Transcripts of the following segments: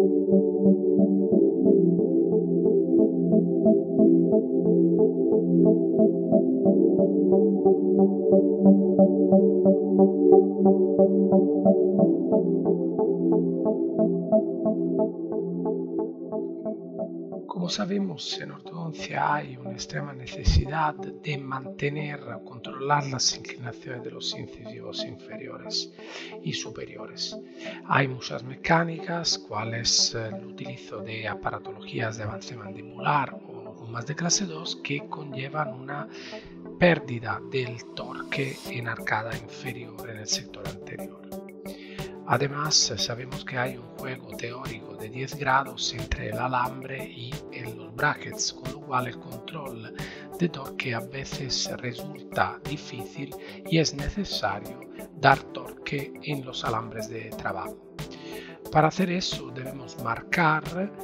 Como sabemos, en ortodoncia hay una extrema necesidad de mantener o controlar las inclinaciones de los incisivos inferiores y superiores. Hay muchas mecánicas, cuales el utilizo de aparatologías de avance mandibular o gomas de clase 2 que conllevan una pérdida del torque en arcada inferior en el sector anterior. Además, sabemos que hay un juego teórico de 10 grados entre el alambre y los brackets, con lo cual el control de torque a veces resulta difícil y es necesario dar torque en los alambres de trabajo. Para hacer eso debemos marcar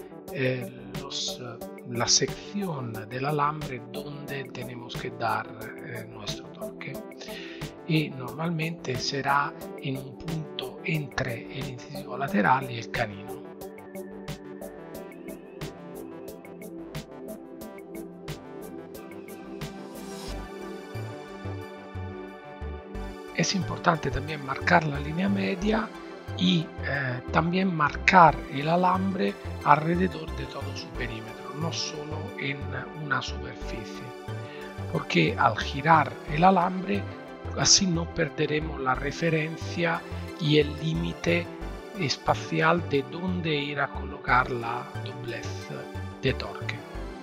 la sección del alambre donde tenemos que dar nuestro torque, y normalmente será en un punto entre el incisivo lateral y el canino. Es importante también marcar la línea media y también marcar el alambre alrededor de todo su perímetro, no solo en una superficie, porque al girar el alambre así no perderemos la referencia y el límite espacial de dónde ir a colocar la doblez de torque.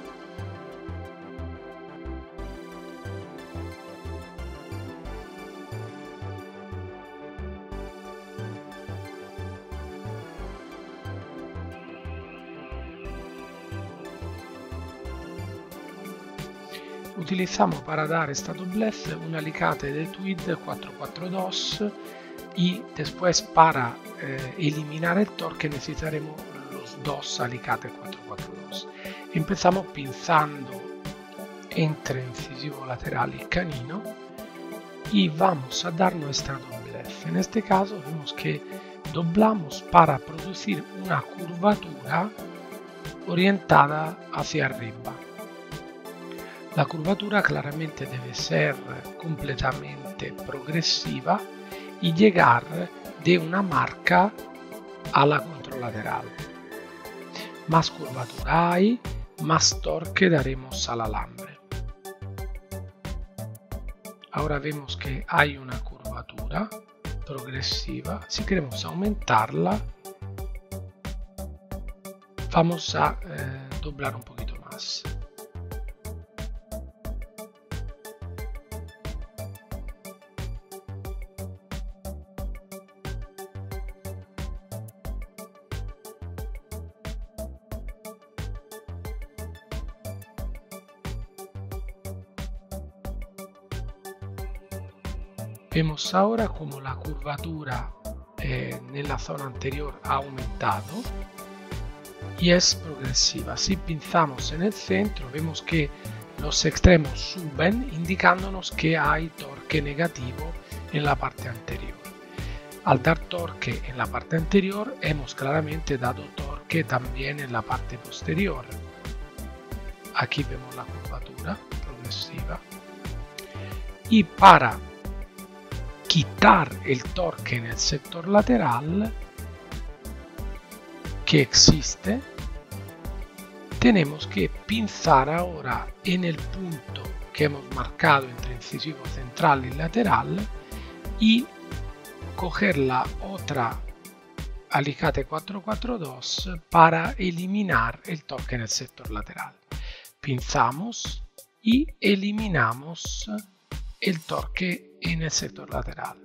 Utilizamos para dar esta doblez un alicate de Tweed 442 y después para eliminar el torque necesitaremos los dos alicates 442. Empezamos pinzando entre incisivo lateral y canino y vamos a dar nuestra doblez. En este caso vemos que doblamos para producir una curvatura orientada hacia arriba. La curvatura claramente debe ser completamente progresiva y llegar de una marca a la controlateral. Más curvatura hay, más torque daremos al alambre. Ahora vemos que hay una curvatura progresiva. Si queremos aumentarla, vamos a doblar un poquito más. Vemos ahora como la curvatura nella zona anterior ha aumentado y es progresiva. Si pinzamos en el centro, vemos que los extremos suben, indicándonos que hay torque negativo en la parte anterior. Al dar torque en la parte anterior, hemos claramente dado torque también en la parte posterior. Aquí vemos la curvatura progresiva. Y para quitar el torque en el sector lateral que existe, tenemos que pinzar ahora en el punto que hemos marcado entre incisivo central y lateral y coger la otra alicate 442 para eliminar el torque en el sector lateral. Pinzamos y eliminamos el torque en el sector lateral.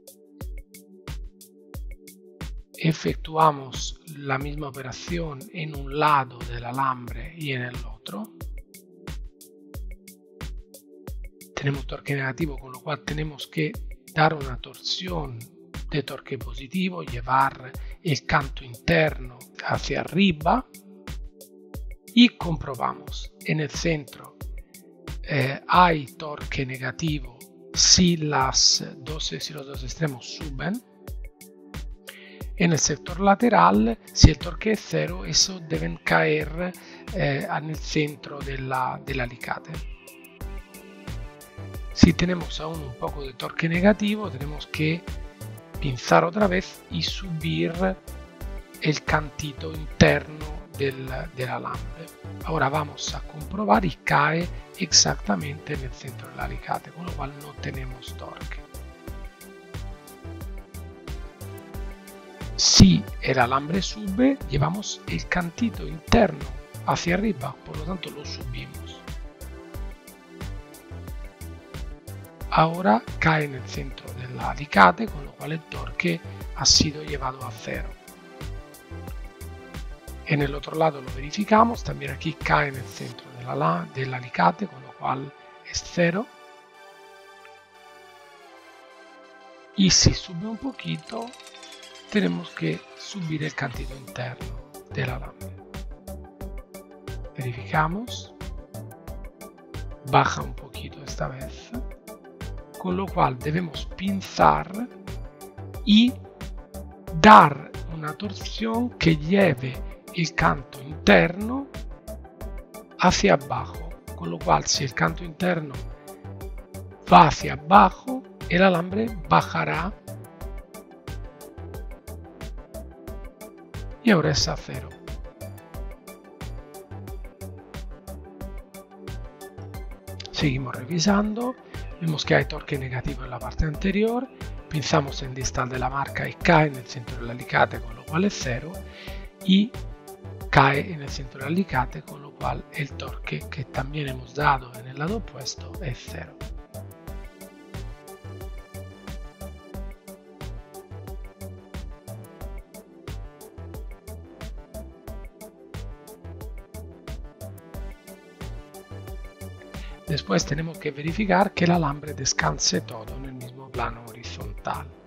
Efectuamos la misma operación en un lado del alambre y en el otro. Tenemos torque negativo, con lo cual tenemos que dar una torsión de torque positivo, llevar el canto interno hacia arriba y comprobamos. En el centro hay torque negativo si los dos extremos suben. En el sector lateral, si el torque es 0, eso deben caer en el centro del alicate. Si tenemos aún un poco de torque negativo, tenemos que pinzar otra vez y subir el cantito interno del alambre. Ahora vamos a comprobar y cae exactamente en el centro del alicate, con lo cual no tenemos torque. Si el alambre sube, llevamos el cantito interno hacia arriba, por lo tanto lo subimos. Ahora cae en el centro del alicate, con lo cual el torque ha sido llevado a 0. En el otro lado lo verificamos, también aquí cae en el centro del alicate, con lo cual es 0. Y si sube un poquito, tenemos que subir el cantito interno del alambre. Verificamos, baja un poquito esta vez, con lo cual debemos pinzar y dar una torsión que lleve el canto interno hacia abajo, con lo cual si el canto interno va hacia abajo, el alambre bajará y ahora es a 0. Seguimos revisando, vemos que hay torque negativo en la parte anterior, pinzamos en distal de la marca y cae en el centro del alicate, con lo cual es 0, y cae en el centro del alicate, con lo cual el torque que también hemos dado en el lado opuesto es 0. Después tenemos que verificar que el alambre descanse todo en el mismo plano horizontal.